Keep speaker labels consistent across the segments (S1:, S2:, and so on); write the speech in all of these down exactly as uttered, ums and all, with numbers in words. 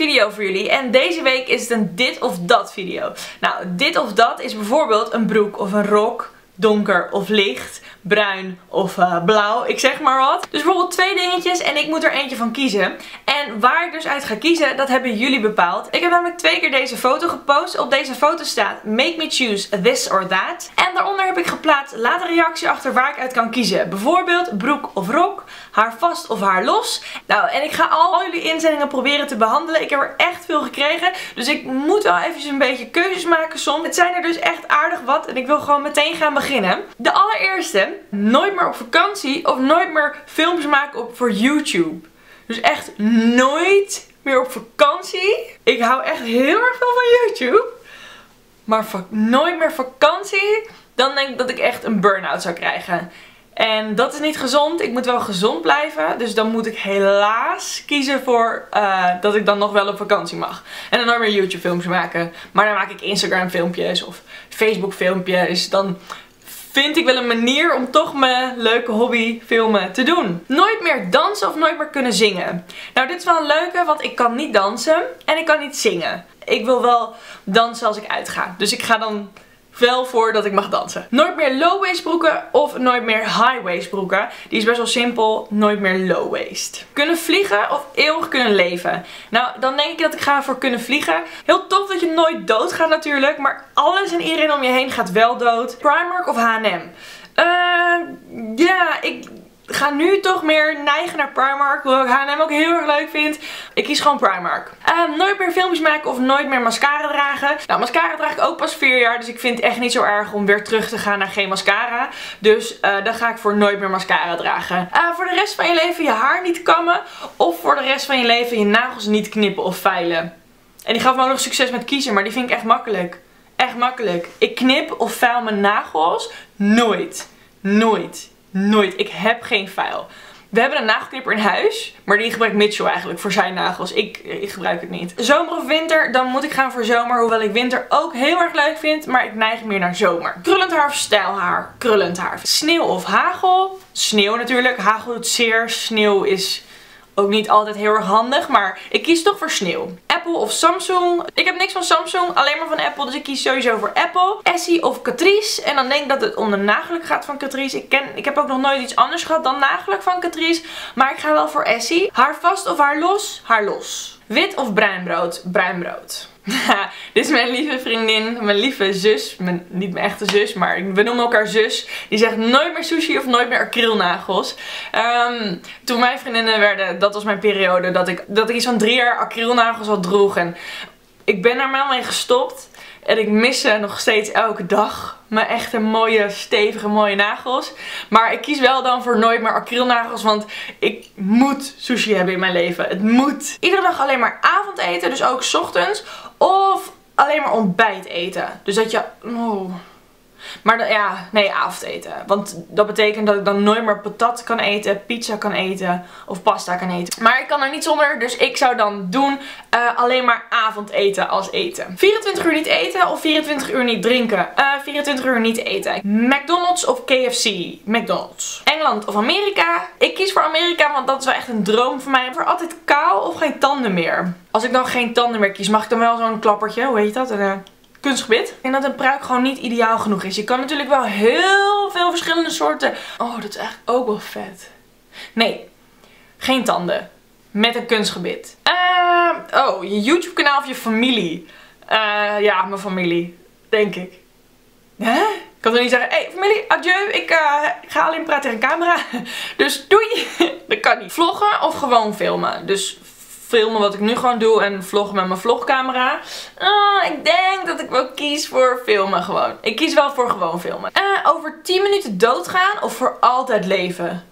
S1: video voor jullie. En deze week is het een dit of dat video. Nou, dit of dat is bijvoorbeeld een broek of een rok. Donker of licht, bruin of uh, blauw, ik zeg maar wat. Dus bijvoorbeeld twee dingetjes en ik moet er eentje van kiezen. En waar ik dus uit ga kiezen, dat hebben jullie bepaald. Ik heb namelijk twee keer deze foto gepost. Op deze foto staat make me choose this or that. En daaronder heb ik geplaatst, laat een reactie achter waar ik uit kan kiezen. Bijvoorbeeld broek of rok, haar vast of haar los. Nou, en ik ga al jullie inzendingen proberen te behandelen. Ik heb er echt veel gekregen, dus ik moet wel even een beetje keuzes maken soms. Het zijn er dus echt aardig wat en ik wil gewoon meteen gaan beginnen. De allereerste, nooit meer op vakantie of nooit meer filmpjes maken op, voor YouTube. Dus echt nooit meer op vakantie. Ik hou echt heel erg veel van YouTube. Maar nooit meer vakantie, dan denk ik dat ik echt een burn-out zou krijgen. En dat is niet gezond. Ik moet wel gezond blijven. Dus dan moet ik helaas kiezen voor uh, dat ik dan nog wel op vakantie mag. En dan nooit meer YouTube filmpjes maken. Maar dan maak ik Instagram filmpjes of Facebook filmpjes. Dan vind ik wel een manier om toch mijn leuke hobby filmen te doen. Nooit meer dansen of nooit meer kunnen zingen. Nou, dit is wel een leuke, want ik kan niet dansen en ik kan niet zingen. Ik wil wel dansen als ik uitga. Dus ik ga dan wel voor dat ik mag dansen. Nooit meer low-waist broeken of nooit meer high-waist broeken. Die is best wel simpel. Nooit meer low-waist. Kunnen vliegen of eeuwig kunnen leven. Nou, dan denk ik dat ik ga voor kunnen vliegen. Heel tof dat je nooit dood gaat natuurlijk. Maar alles en iedereen om je heen gaat wel dood. Primark of H en M? Uh, ja, ik ga nu toch meer neigen naar Primark. Hoewel ik H en M ook heel erg leuk vind. Ik kies gewoon Primark. Uh, nooit meer filmpjes maken of nooit meer mascara dragen. Nou, mascara draag ik ook pas vier jaar. Dus ik vind het echt niet zo erg om weer terug te gaan naar geen mascara. Dus uh, dan ga ik voor nooit meer mascara dragen. Uh, voor de rest van je leven je haar niet kammen. Of voor de rest van je leven je nagels niet knippen of veilen. En die gaf me ook nog succes met kiezen. Maar die vind ik echt makkelijk. Echt makkelijk. Ik knip of veil mijn nagels nooit. Nooit. Nooit. Ik heb geen vuil. We hebben een nagelknipper in huis. Maar die gebruikt Mitchell eigenlijk voor zijn nagels. Ik, ik gebruik het niet. Zomer of winter? Dan moet ik gaan voor zomer. Hoewel ik winter ook heel erg leuk vind. Maar ik neig meer naar zomer. Krullend haar of stijlhaar? Krullend haar. Sneeuw of hagel? Sneeuw natuurlijk. Hagel doet zeer. Sneeuw is ook niet altijd heel erg handig. Maar ik kies toch voor sneeuw. Apple of Samsung? Ik heb niks van Samsung. Alleen maar van Apple. Dus ik kies sowieso voor Apple. Essie of Catrice? En dan denk ik dat het om de nagelak gaat van Catrice. Ik, ken, ik heb ook nog nooit iets anders gehad dan nagelak van Catrice. Maar ik ga wel voor Essie. Haar vast of haar los? Haar los. Wit of bruin brood? Bruin brood. Dit is mijn lieve vriendin, mijn lieve zus, mijn, niet mijn echte zus, maar we noemen elkaar zus. Die zegt nooit meer sushi of nooit meer acrylnagels. Um, toen mijn vriendinnen werden, dat was mijn periode, dat ik, dat ik iets van drie jaar acrylnagels al droeg. En ik ben daar wel mee gestopt. En ik mis ze nog steeds elke dag. Mijn echte mooie, stevige, mooie nagels. Maar ik kies wel dan voor nooit meer acrylnagels. Want ik moet sushi hebben in mijn leven. Het moet. Iedere dag alleen maar avondeten. Dus ook 's ochtends. Of alleen maar ontbijt eten. Dus dat je... Oh. Maar dan, ja, nee, avondeten. Want dat betekent dat ik dan nooit meer patat kan eten, pizza kan eten of pasta kan eten. Maar ik kan er niet zonder, dus ik zou dan doen uh, alleen maar avondeten als eten. vierentwintig uur niet eten of vierentwintig uur niet drinken? Uh, vierentwintig uur niet eten. McDonald's of K F C? McDonald's. Engeland of Amerika? Ik kies voor Amerika, want dat is wel echt een droom voor mij. Voor altijd kaal of geen tanden meer? Als ik dan geen tanden meer kies, mag ik dan wel zo'n klappertje, hoe heet dat? Een, uh, kunstgebit. Ik denk dat een pruik gewoon niet ideaal genoeg is. Je kan natuurlijk wel heel veel verschillende soorten. Oh, dat is eigenlijk ook wel vet. Nee, geen tanden. Met een kunstgebit. Uh, oh, je YouTube kanaal of je familie? Uh, ja, mijn familie. Denk ik. Hè? Ik kan toch niet zeggen, hé hey, familie, adieu, ik, uh, ik ga alleen praten tegen een camera. Dus doei. Dat kan niet. Vloggen of gewoon filmen? Dus filmen wat ik nu gewoon doe en vloggen met mijn vlogcamera. Uh, ik denk dat ik wel kies voor filmen gewoon. Ik kies wel voor gewoon filmen. Uh, over tien minuten doodgaan of voor altijd leven?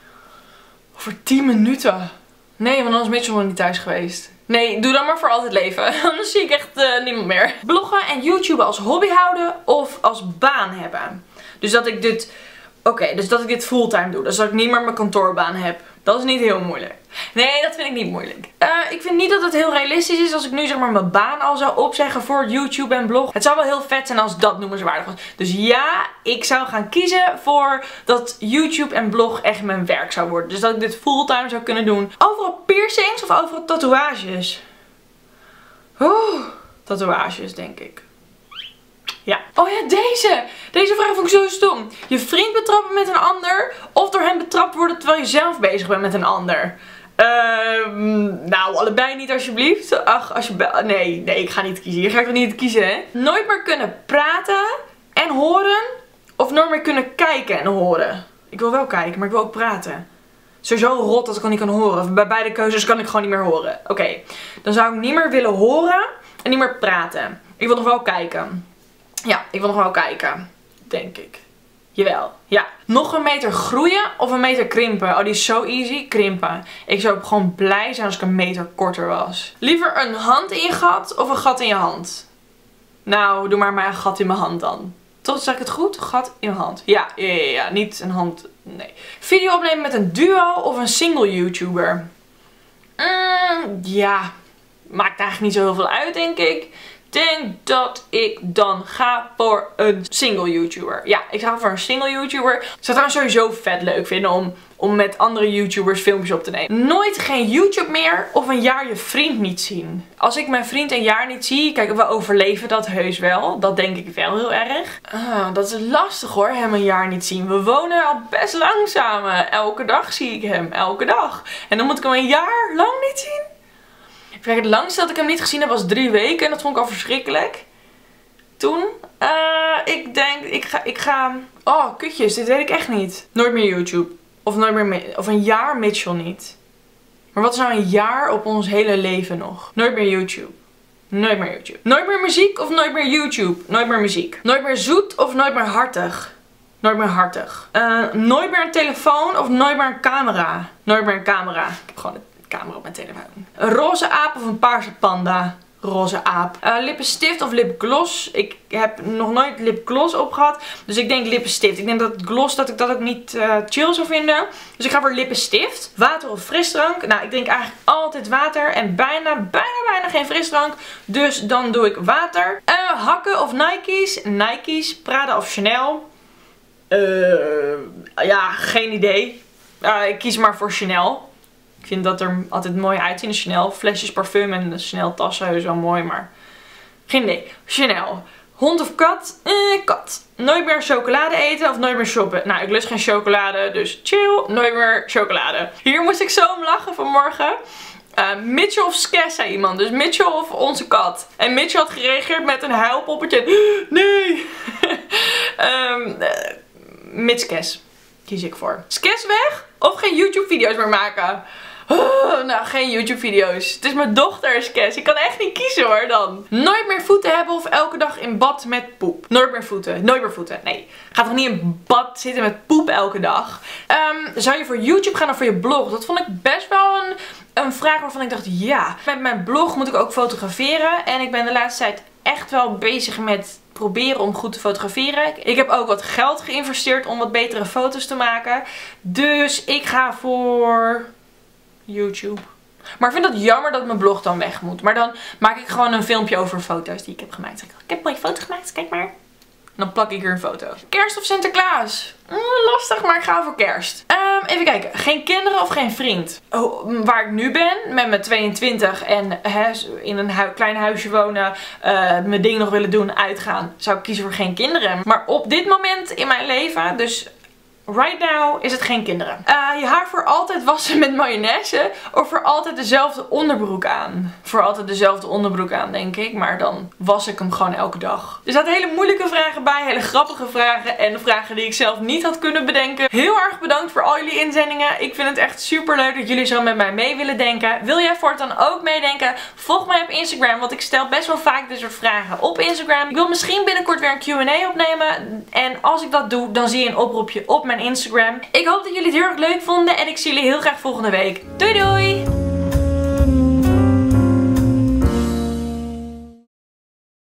S1: Over tien minuten? Nee, want dan is Mitchell nog niet thuis geweest. Nee, doe dan maar voor altijd leven. Anders zie ik echt uh, niemand meer. Bloggen en YouTube als hobby houden of als baan hebben. Dus dat ik dit... Oké, okay, dus dat ik dit fulltime doe. Dus dat ik niet meer mijn kantoorbaan heb. Dat is niet heel moeilijk. Nee, dat vind ik niet moeilijk. Uh, ik vind niet dat het heel realistisch is als ik nu zeg maar mijn baan al zou opzeggen voor YouTube en blog. Het zou wel heel vet zijn als dat noemenswaardig was. Dus ja, ik zou gaan kiezen voor dat YouTube en blog echt mijn werk zou worden. Dus dat ik dit fulltime zou kunnen doen. Overal piercings of overal tatoeages? Oeh, tatoeages denk ik. Ja. Oh ja, deze. Deze vraag vond ik zo stom. Je vriend betrappen met een ander of door hem betrapt worden terwijl je zelf bezig bent met een ander? Uh, nou, allebei niet alsjeblieft. Ach, als je... Nee, nee, ik ga niet kiezen. Hier ga ik toch niet kiezen, hè? Nooit meer kunnen praten en horen of nooit meer kunnen kijken en horen. Ik wil wel kijken, maar ik wil ook praten. Sowieso rot dat ik al niet kan horen. Bij beide keuzes kan ik gewoon niet meer horen. Oké, okay. Dan zou ik niet meer willen horen en niet meer praten. Ik wil nog wel kijken. Ja, ik wil nog wel kijken. Denk ik. Jawel. Ja. Nog een meter groeien of een meter krimpen? Oh, die is zo easy. Krimpen. Ik zou ook gewoon blij zijn als ik een meter korter was. Liever een hand in je gat of een gat in je hand? Nou, doe maar maar een gat in mijn hand dan. Toch, zeg ik het goed? Gat in mijn hand. Ja, ja, ja, ja. Niet een hand. Nee. Video opnemen met een duo of een single YouTuber? Mm, ja. Maakt eigenlijk niet zo heel veel uit, denk ik. Denk dat ik dan ga voor een single YouTuber. Ja, ik ga voor een single YouTuber. Ik zou het sowieso vet leuk vinden om, om met andere YouTubers filmpjes op te nemen. Nooit geen YouTube meer of een jaar je vriend niet zien. Als ik mijn vriend een jaar niet zie, kijk, we overleven dat heus wel. Dat denk ik wel heel erg. Ah, dat is lastig hoor, hem een jaar niet zien. We wonen al best lang samen. Elke dag zie ik hem, elke dag. En dan moet ik hem een jaar lang niet zien? Kijk, het langste dat ik hem niet gezien heb was drie weken. En dat vond ik al verschrikkelijk. Toen. Uh, ik denk, ik ga, ik ga... Oh, kutjes. Dit weet ik echt niet. Nooit meer YouTube. Of, nooit meer, of een jaar Mitchell niet. Maar wat is nou een jaar op ons hele leven nog? Nooit meer YouTube. Nooit meer YouTube. Nooit meer muziek of nooit meer YouTube? Nooit meer muziek. Nooit meer zoet of nooit meer hartig? Nooit meer hartig. Uh, nooit meer een telefoon of nooit meer een camera? Nooit meer een camera. Ik heb gewoon een camera op mijn telefoon. Een roze aap of een paarse panda? Roze aap. Uh, lippenstift of lipgloss? Ik heb nog nooit lipgloss opgehad. Dus ik denk lippenstift. Ik denk dat gloss dat ik dat ook niet uh, chill zou vinden. Dus ik ga voor lippenstift. Water of frisdrank? Nou, ik drink eigenlijk altijd water. En bijna, bijna, bijna geen frisdrank. Dus dan doe ik water. Uh, hakken of Nike's? Nike's. Prada of Chanel? Uh, ja, geen idee. Uh, ik kies maar voor Chanel. Ik vind dat er altijd mooi uitzien. De Chanel flesjes parfum en de Chanel tassen heus wel mooi, maar geen idee. Chanel. Hond of kat? Eh, kat. Nooit meer chocolade eten of nooit meer shoppen? Nou, ik lust geen chocolade, dus chill. Nooit meer chocolade. Hier moest ik zo om lachen vanmorgen. Uh, Mitchell of Skes, zei iemand. Dus Mitchell of onze kat. En Mitchell had gereageerd met een huilpoppetje. Nee! um, uh, Mitch Skes. Kies ik voor. Skes weg? Of geen YouTube video's meer maken? Oh, nou, geen YouTube video's. Het is mijn dochter, Skes. Ik kan echt niet kiezen hoor dan. Nooit meer voeten hebben of elke dag in bad met poep? Nooit meer voeten. Nooit meer voeten. Nee. Ga toch niet in bad zitten met poep elke dag? Um, zou je voor YouTube gaan of voor je blog? Dat vond ik best wel een, een vraag waarvan ik dacht, ja. Met mijn blog moet ik ook fotograferen. En ik ben de laatste tijd echt wel bezig met proberen om goed te fotograferen. Ik heb ook wat geld geïnvesteerd om wat betere foto's te maken. Dus ik ga voor YouTube. Maar ik vind het jammer dat mijn blog dan weg moet. Maar dan maak ik gewoon een filmpje over foto's die ik heb gemaakt. Ik heb een mooie foto gemaakt, kijk maar. En dan plak ik er een foto. Kerst of Sinterklaas? Mm, lastig, maar ik ga voor kerst. Um, even kijken. Geen kinderen of geen vriend? Oh, waar ik nu ben, met mijn tweeëntwintig en he, in een hu klein huisje wonen, uh, mijn ding nog willen doen, uitgaan, zou ik kiezen voor geen kinderen. Maar op dit moment in mijn leven, dus right now, is het geen kinderen. Uh, je haar voor altijd wassen met mayonaise of voor altijd dezelfde onderbroek aan? Voor altijd dezelfde onderbroek aan, denk ik. Maar dan was ik hem gewoon elke dag. Er zaten hele moeilijke vragen bij, hele grappige vragen en vragen die ik zelf niet had kunnen bedenken. Heel erg bedankt voor al jullie inzendingen. Ik vind het echt super leuk dat jullie zo met mij mee willen denken. Wil jij voortaan ook meedenken? Volg mij op Instagram, want ik stel best wel vaak dit soort vragen op Instagram. Ik wil misschien binnenkort weer een Q en A opnemen. En als ik dat doe, dan zie je een oproepje op mijn Instagram. Ik hoop dat jullie het heel erg leuk vonden en ik zie jullie heel graag volgende week. Doei doei!